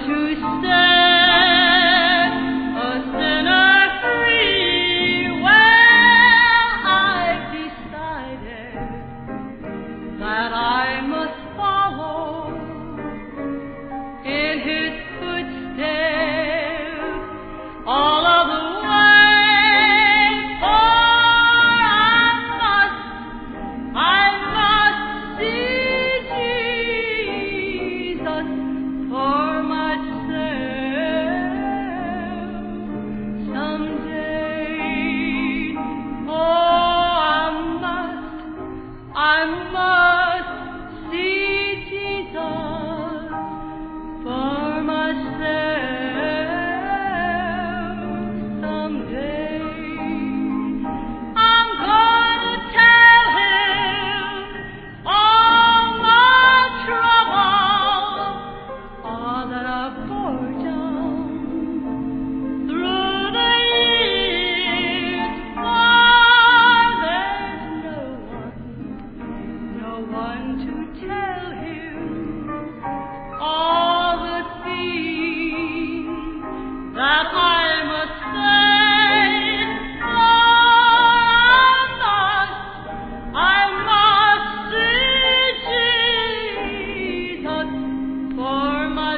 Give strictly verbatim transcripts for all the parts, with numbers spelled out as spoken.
to set a sinner free. Well, I've decided that I must follow in his footsteps all of the way, for I must, I must see Jesus for myself someday. Oh, I must, I must see Jesus for myself someday. I'm going to tell him all my trouble, all that I've bore down through the years. For there's no one, no one to tell him all the things that I must say. For I must, I must see Jesus for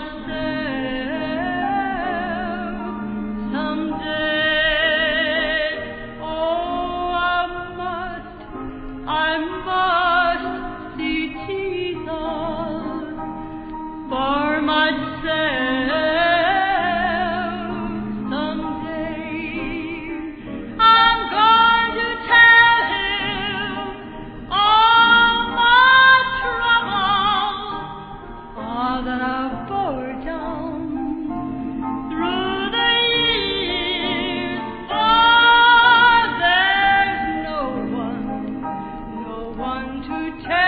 myself someday. Oh, I must, I must see Jesus for myself someday. I'm going to tell him all my troubles, all that I've bore down through the years. For there's no one, no one to tell